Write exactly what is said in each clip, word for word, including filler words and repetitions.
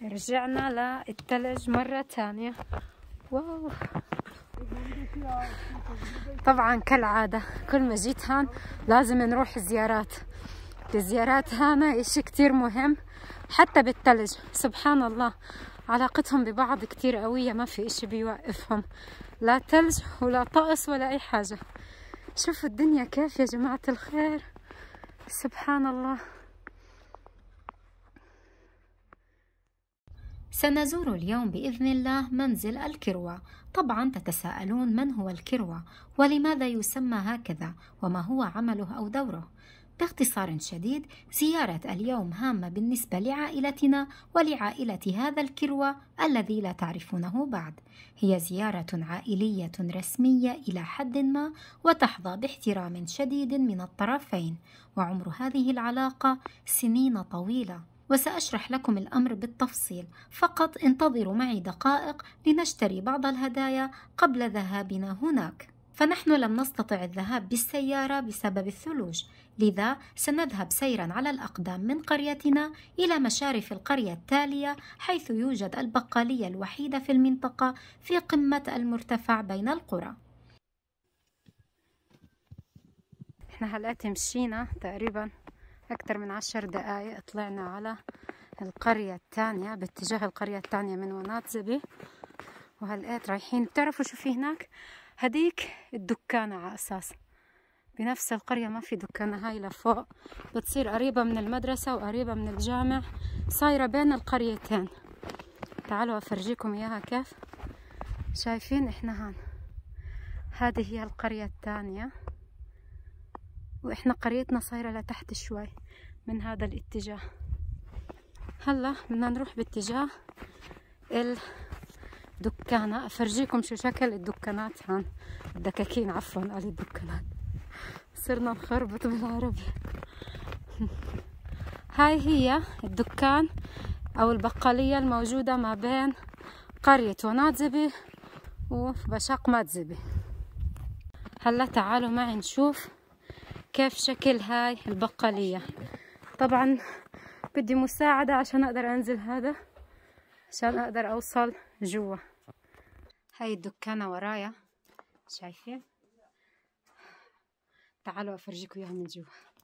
رجعنا للثلج مرة تانية. واو. طبعا كالعادة كل ما جيت هان لازم نروح زيارات. الزيارات هنا اشي كتير مهم، حتى بالثلج سبحان الله علاقتهم ببعض كتير قوية، ما في اشي بيوقفهم، لا ثلج ولا طقس ولا اي حاجة. شوفوا الدنيا كيف يا جماعة الخير، سبحان الله. سنزور اليوم بإذن الله منزل الكروة. طبعا تتساءلون من هو الكروة ولماذا يسمى هكذا وما هو عمله أو دوره. باختصار شديد، زيارة اليوم هامة بالنسبة لعائلتنا ولعائلة هذا الكروة الذي لا تعرفونه بعد. هي زيارة عائلية رسمية إلى حد ما وتحظى باحترام شديد من الطرفين، وعمر هذه العلاقة سنين طويلة، وسأشرح لكم الأمر بالتفصيل، فقط انتظروا معي دقائق لنشتري بعض الهدايا قبل ذهابنا هناك. فنحن لم نستطع الذهاب بالسيارة بسبب الثلوج، لذا سنذهب سيرا على الأقدام من قريتنا إلى مشارف القرية التالية، حيث يوجد البقالية الوحيدة في المنطقة في قمة المرتفع بين القرى. احنا هلأتي مشينا تقريبا أكثر من عشر دقايق، طلعنا على القرية الثانية باتجاه القرية الثانية من وناتزبي، وهلقيت رايحين. بتعرفوا شو في هناك؟ هديك الدكانة على أساس بنفس القرية، ما في دكانة، هاي لفوق بتصير قريبة من المدرسة وقريبة من الجامع، صايرة بين القريتين. تعالوا أفرجيكم إياها كيف. شايفين إحنا هان، هذه هي القرية الثانية، وإحنا قريتنا صايرة لتحت شوي من هذا الاتجاه. هلا بدنا نروح باتجاه الدكانة، أفرجيكم شو شكل الدكانات هان، الدكاكين عفوا، قال الدكانات، صرنا نخربط بالعربي. هاي هي الدكان أو البقالية الموجودة ما بين قرية وناتزبي وبشاق ماتزبي. هلا تعالوا معي نشوف كيف شكل هاي البقالية. طبعا بدي مساعدة عشان أقدر أنزل هذا، عشان أقدر أوصل جوا. هاي الدكانة ورايا، شايفين؟ تعالوا أفرجيكم إياها من جوا.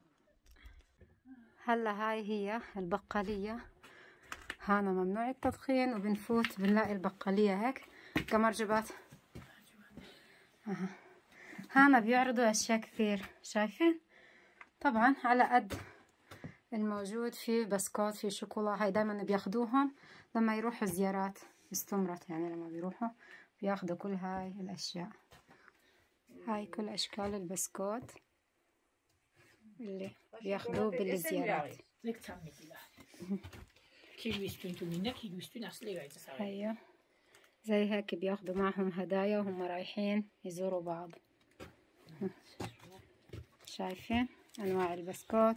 هلا هاي هي البقالية، هانا ممنوع التدخين، وبنفوت بنلاقي البقالية هيك كمرجبات. هانا بيعرضوا أشياء كثير، شايفين؟ طبعا على قد الموجود، في بسكوت، في شوكولا، هاي دايما بياخدوهم لما يروحوا زيارات، استمرت يعني لما بيروحوا بياخدوا كل هاي الأشياء. هاي كل أشكال البسكوت اللي بياخدوه بالزيارات. هيا زي هيك بياخدوا معهم هدايا وهم رايحين يزوروا بعض. شايفين أنواع البسكوت.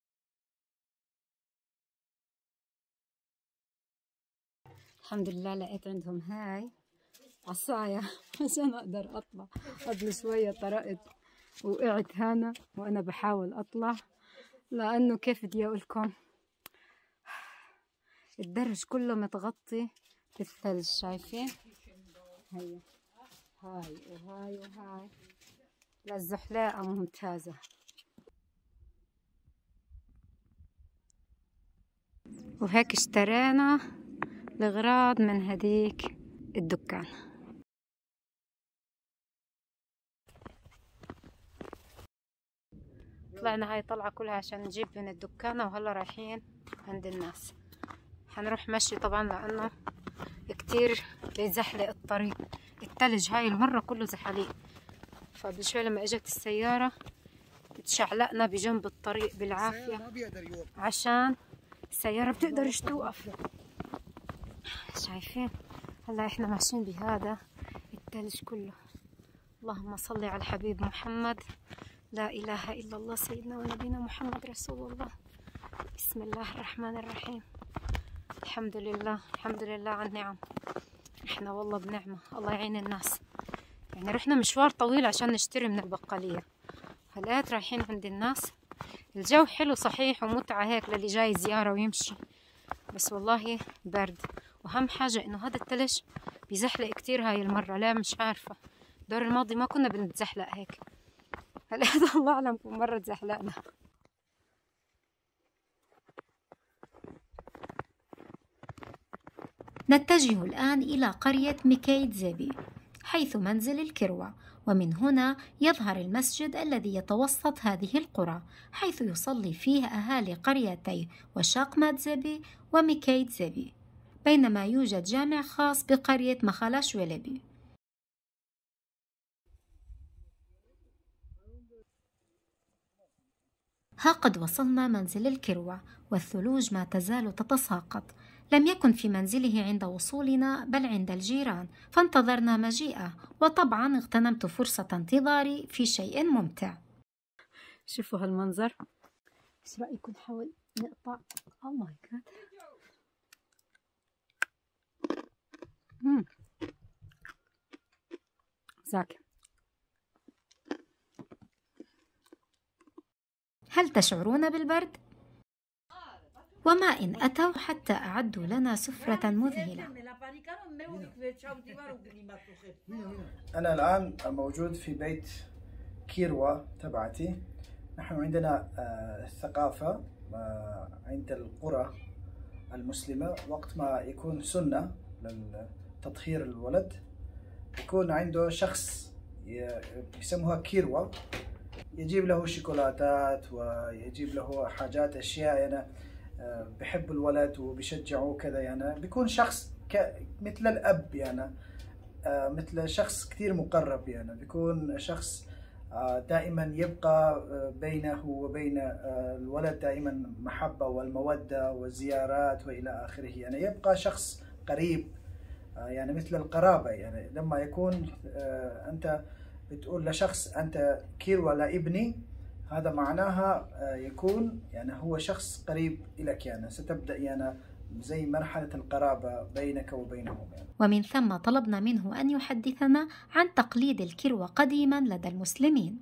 الحمد لله لقيت عندهم هاي عصاية عشان أقدر أطلع. قبل شوية طرقت وقعت هنا وأنا بحاول أطلع، لأنه كيف بدي أقولكم الدرج كله متغطي بالثلج. شايفين؟ هيا هاي وهاي وهاي للزحليقة ممتازة. وهيك اشترينا الأغراض من هديك الدكان. طلعنا هاي طلعة كلها عشان نجيب من الدكانة، وهلا رايحين عند الناس. حنروح مشي طبعا لأنه كتير بيزحلق الطريق، التلج هاي المرة كله زحاليق. فقبل شوي لما اجت السيارة تشعلقنا بجنب الطريق بالعافية عشان السيارة بتقدرش توقف. شايفين؟ هلا احنا ماشيين بهذا التلج كله. اللهم صل على الحبيب محمد، لا اله الا الله سيدنا ونبينا محمد رسول الله. بسم الله الرحمن الرحيم. الحمد لله، الحمد لله على النعم. احنا والله بنعمة، الله يعين الناس. يعني رحنا مشوار طويل عشان نشتري من البقالية، هلقيت رايحين عند الناس. الجو حلو صحيح ومتعة هيك للي جاي زيارة ويمشي، بس والله برد. وأهم حاجة إنه هذا التلج بيزحلق كتير هاي المرة. لا مش عارفة، الدور الماضي ما كنا بنتزحلق هيك، هلا الله أعلم كم مرة تزحلقنا. نتجه الآن إلى قرية ميكايت زيبي حيث منزل الكروة، ومن هنا يظهر المسجد الذي يتوسط هذه القرى، حيث يصلي فيه أهالي قريتي وشاقمات زيبي وميكايت زيبي، بينما يوجد جامع خاص بقرية مخالاش ولبي. ها قد وصلنا منزل الكروة، والثلوج ما تزال تتساقط. لم يكن في منزله عند وصولنا بل عند الجيران، فانتظرنا مجيئه، وطبعا اغتنمت فرصة انتظاري في شيء ممتع. شوفوا هالمنظر، ايش رأيكم نحاول نقطع؟ او ماي جاد. امم زاكي. هل تشعرون بالبرد؟ وما إن أتوا حتى أعدوا لنا سفرة مذهلة. أنا الآن موجود في بيت كيروة تبعتي. نحن عندنا ثقافة عند القرى المسلمة، وقت ما يكون سنة لتطهير الولد يكون عنده شخص يسموها كيروة، يجيب له شوكولاتات ويجيب له حاجات أشياء يعني بحب الولد وبيشجعوه كذا، يعني بيكون شخص مثل الأب يعني مثل شخص كثير مقرب، يعني بيكون شخص دائما يبقى بينه وبين الولد دائما محبة والمودة والزيارات وإلى آخره، يعني يبقى شخص قريب يعني مثل القرابة. يعني لما يكون أنت بتقول لشخص أنت كيروة لابني، هذا معناها يكون يعني هو شخص قريب لك، يعني ستبدأ يعني زي مرحلة القرابة بينك وبينهم يعني. ومن ثم طلبنا منه أن يحدثنا عن تقليد الكروة قديما لدى المسلمين.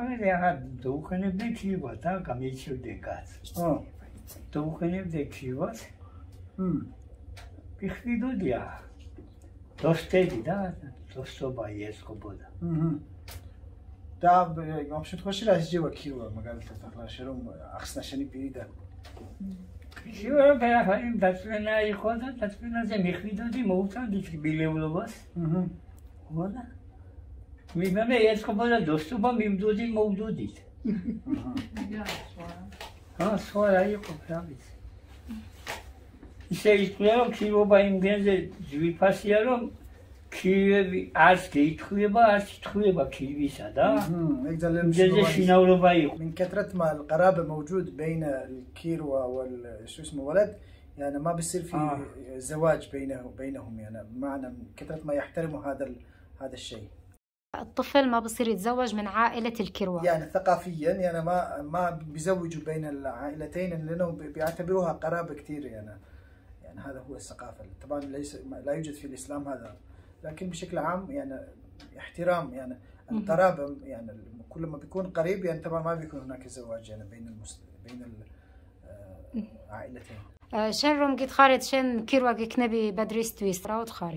Да, вообще хочешь разжевать киро, магазин так шером, ахсна шени переда. Киро перафаим датфена и хода, датфена зе михвидоди моутан дич билевлобас. Мм. Вода. Мимаме ескобода доступа мимдоди моудодит. Мм. А, свара ико правис. Исе исклеро киро ба им гензе звипасиаро كيوي عسكري تخويبا عسكري تخويبا كيويسا دا من كثرة ما القرابة موجود بين الكيروة والشو اسمه ولد، يعني ما بيصير في آه. زواج بينه وبينهم، يعني بمعنى من كثرة ما يحترموا هذا هذا الشيء. الطفل ما بصير يتزوج من عائلة الكروة، يعني ثقافيا يعني ما ما بيزوجوا بين العائلتين لأنه بيعتبروها قرابة كثير، يعني يعني هذا هو الثقافة. طبعا ليس لا يوجد في الإسلام هذا، لكن بشكل عام يعني احترام يعني القرابة، يعني كل ما بيكون قريب يعني طبعا ما بيكون هناك زواج يعني بين المسلم بين العائلتين. شنرم قد خارج شن كيروة كنبي بدريس تويست راود خارج.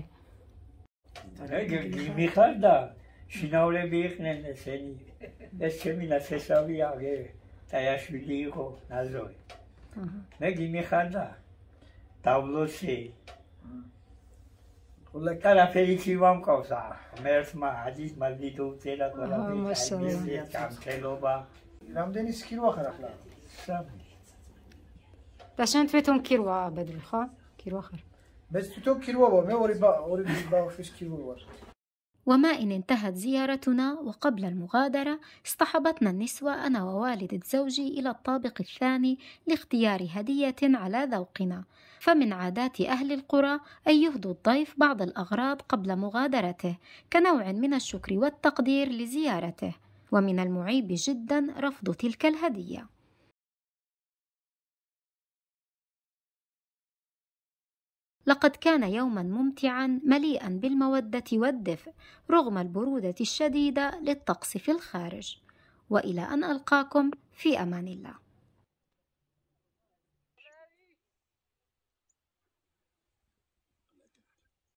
ميخالدا شناولة بيخنا نسني نسمي نسساوي عليه تياشوليكو نازوي. نجي ميخالدا تابلوسي. كلا فيكي وام كوسا ميرس ما عزيز مالديتو تيلا كلا ما شاء الله كام تلوبا لام دينيس كيروة خرق لا سامي داشان تفيتهم كيروة بدري خا كيروة خر بس تتوب كيروة ما وري با وري با فيش كيروة. وما إن انتهت زيارتنا وقبل المغادرة اصطحبتنا النسوة أنا ووالدة زوجي إلى الطابق الثاني لاختيار هدية على ذوقنا، فمن عادات أهل القرى أن يهدوا الضيف بعض الأغراض قبل مغادرته كنوع من الشكر والتقدير لزيارته، ومن المعيب جدا رفض تلك الهدية. لقد كان يوما ممتعا مليئا بالمودة والدفء رغم البرودة الشديدة للطقس في الخارج، وإلى أن ألقاكم في أمان الله.